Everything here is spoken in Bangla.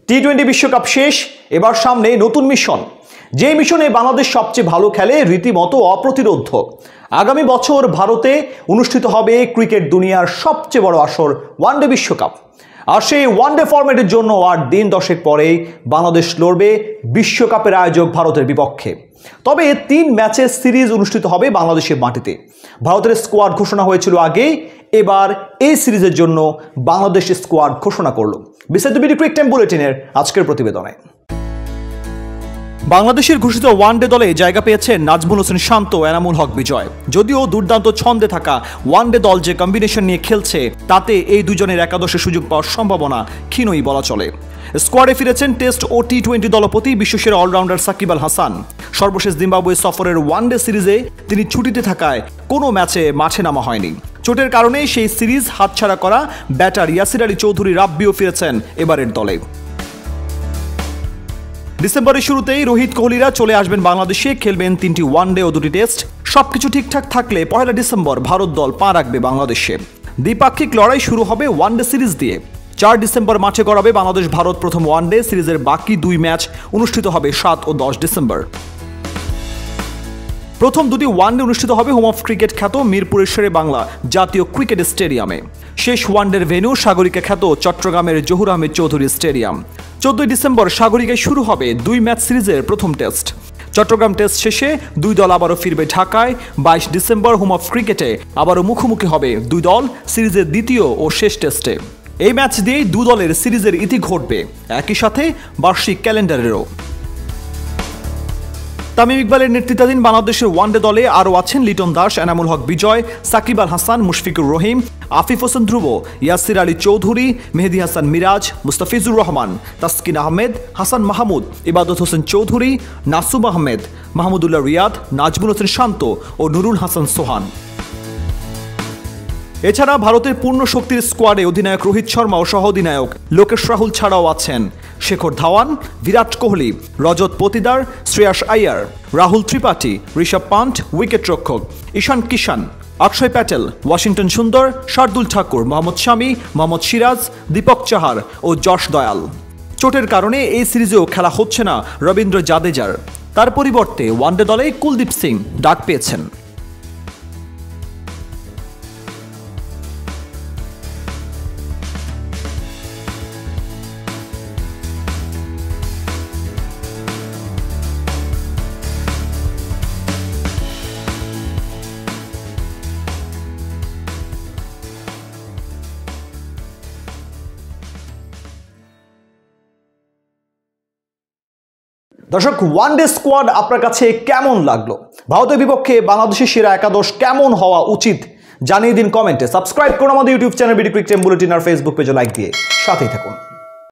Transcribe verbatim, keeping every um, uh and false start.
টি টোয়েন্টি বিশ্বকাপ শেষ, এবার সামনে নতুন মিশন। যে মিশনে বাংলাদেশ সবচেয়ে ভালো খেলে, রীতিমতো অপ্রতিরোধ্য। আগামী বছর ভারতে অনুষ্ঠিত হবে ক্রিকেট দুনিয়ার সবচেয়ে বড় আসর ওয়ানডে বিশ্বকাপ। আর সেই ওয়ানডে ফরম্যাটের জন্য আর দিন দশেক পরেই বাংলাদেশ লড়বে বিশ্বকাপের আয়োজক ভারতের বিপক্ষে। তবে তিন ম্যাচের সিরিজ অনুষ্ঠিত হবে বাংলাদেশের মাটিতে। ভারতের স্কোয়াড ঘোষণা হয়েছিল আগেই, এবার এই সিরিজের জন্য বাংলাদেশের স্কোয়াড ঘোষণা করলো। বিস্তারিত বিডি ক্রিক টাইম বুলেটিনের আজকের প্রতিবেদনে। বাংলাদেশের ঘোষিত ওয়ানডে দলে জায়গা পেয়েছেন নাজমুল হোসেন শান্ত, এনামুল হক বিজয়। যদিও দুর্দান্ত ছন্দে থাকা ওয়ানডে দল যে কম্বিনেশন নিয়ে খেলছে, তাতে এই দুজনের একাদশে সুযোগ পাওয়ার সম্ভাবনা ক্ষীণই বলা চলে। স্কোয়াডে ফিরেছেন টেস্ট ও টি টোয়েন্টি দলপতি বিশ্বসেরা অলরাউন্ডার সাকিব আল হাসান। সর্বশেষ জিম্বাবুয়ে সফরের ওয়ানডে সিরিজে তিনি ছুটিতে থাকায় কোনো ম্যাচে মাঠে নামা হয়নি। চোটের কারণে সেই সিরিজ হাতছাড়া করা ব্যাটার ইয়াসির আলী চৌধুরী রাব্বিও ফিরেছেন এবারের দলে। ডিসেম্বরের শুরুতেই রোহিত কোহলিরা চলে আসবেন বাংলাদেশে, খেলবেন তিনটি ওয়ানডে ও দুটি টেস্ট। সবকিছু ঠিকঠাক থাকলে পহেলা ডিসেম্বর ভারত দল পা রাখবে বাংলাদেশে। দ্বিপাক্ষিক লড়াই শুরু হবে ওয়ানডে সিরিজ দিয়ে। চার ডিসেম্বর মাঠে গড়াবে বাংলাদেশ ভারত প্রথম ওয়ানডে সিরিজের বাকি দুই ম্যাচ অনুষ্ঠিত হবে সাত ও দশ ডিসেম্বর। প্রথম দুটি ওয়ানডে অনুষ্ঠিত হবে হোম অফ ক্রিকেট খ্যাত মিরপুরের শেরে বাংলা জাতীয় ক্রিকেট স্টেডিয়ামে। শেষ ওয়ানডের ভেন্যু সাগরিকা খ্যাত চট্টগ্রামের জহুর আহমেদ চৌধুরী স্টেডিয়াম। চোদ্দই ডিসেম্বর সাগরিকায় শুরু হবে দুই ম্যাচ সিরিজের প্রথম টেস্ট। চট্টগ্রাম টেস্ট শেষে দুই দল আবারও ফিরবে ঢাকায়। বাইশ ডিসেম্বর হোম অফ ক্রিকেটে আবারও মুখোমুখি হবে দুই দল সিরিজের দ্বিতীয় ও শেষ টেস্টে। এই ম্যাচ দিয়েই দু দলের সিরিজের ইতি ঘটবে, একই সাথে বার্ষিক ক্যালেন্ডারেরও। তামিম ইকবালের নেতৃত্বাধীন বাংলাদেশের ওয়ানডে দলে আরও আছেন লিটন দাস, এনামুল হক বিজয়, সাকিব আল হাসান, মুশফিকুর রহিম, আফিফ হোসেন ধ্রুব, ইয়াসির আলী চৌধুরী, মেহেদী হাসান মিরাজ, মুস্তাফিজুর রহমান, তাসকিন আহমেদ, হাসান মাহমুদ, ইবাদত হোসেন চৌধুরী, নাসুম আহমেদ, মাহমুদুল্লাহ রিয়াদ, নাজমুল হোসেন শান্ত ও নুরুল হাসান সোহান। এছাড়া ভারতের পূর্ণ শক্তির স্কোয়াডে অধিনায়ক রোহিত শর্মা ও সহ অধিনায়ক লোকেশ রাহুল ছাড়াও আছেন শেখর ধাওয়ান, বিরাট কোহলি, রজত পতিদার, শ্রেয়াস আয়ার, রাহুল ত্রিপাঠী, ঋষভ পান্ট উইকেট রক্ষক, ঈশান কিষান, অক্ষয় প্যাটেল, ওয়াশিংটন সুন্দর, শার্দুল ঠাকুর, মোহাম্মদ শামি, মোহাম্মদ সিরাজ, দীপক চাহার ও যশ দয়াল। চোটের কারণে এই সিরিজেও খেলা হচ্ছে না রবীন্দ্র জাদেজার। তার পরিবর্তে ওয়ানডে দলে কুলদীপ সিং ডাক পেয়েছেন। দর্শক, ওয়ানডে স্কোয়াড আপনার কাছে কেমন লাগলো? ভারতের বিপক্ষে বাংলাদেশের সেরা একাদশ কেমন হওয়া উচিত জানিয়ে দিন কমেন্টে। সাবস্ক্রাইব করুন আমাদের YouTube channel BD cric time bulletin আর ফেসবুক পেজে লাইক দিয়ে সাথেই থাকুন।